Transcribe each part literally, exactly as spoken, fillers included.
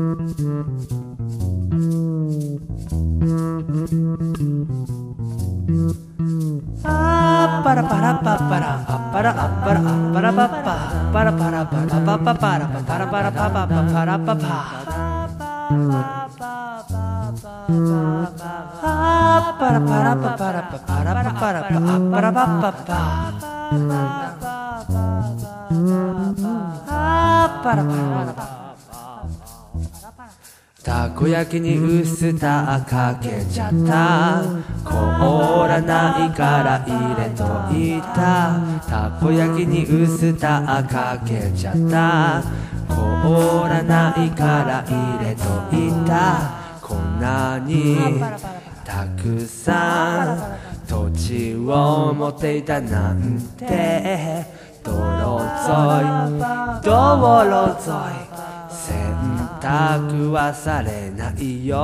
あパラパラパパラあパラあパラあパラパパパラパラパラパパパラパラパラパパパパラパパあパラパラパパラパパラパパラパあパラパパパあパラパラパたこ焼きにウスターかけちゃった凍らないから入れといたたこ焼きにウスターかけちゃった凍らないから入れといたこんなにたくさん土地を持っていたなんて道路沿い道路沿い洗濯はされないよ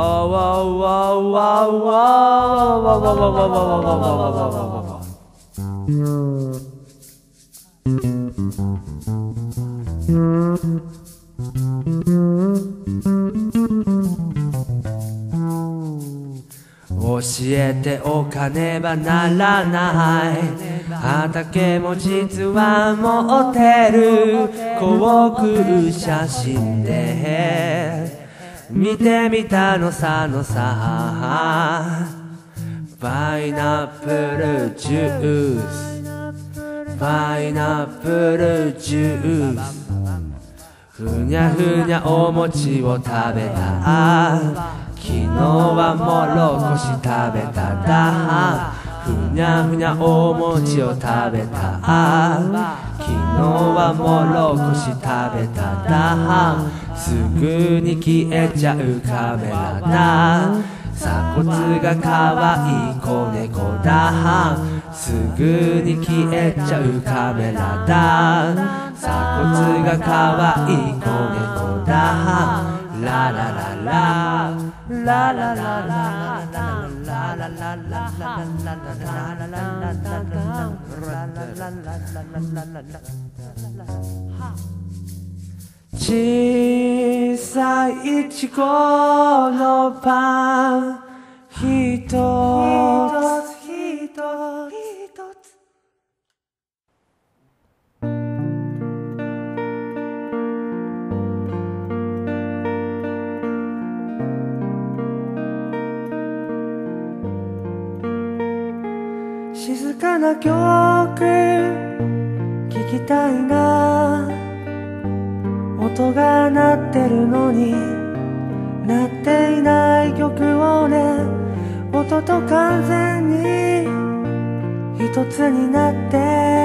教えておかねばならない畑も実は持ってる航空写真で見てみたのさのさパイナップルジュースパイナップルジュースふにゃふにゃお餅を食べた昨日はもろこし食べただふにゃふにゃお餅を食べた昨日はもろこし食べただすぐに消えちゃうカメラだ鎖骨がかわいい子猫だすぐに消えちゃうカメラだ鎖骨がかわいい子猫だラララララララララ小さいいちごのパンひとつひとつ静かな曲聴きたいな音が鳴ってるのに鳴っていない曲をね音と完全に一つになって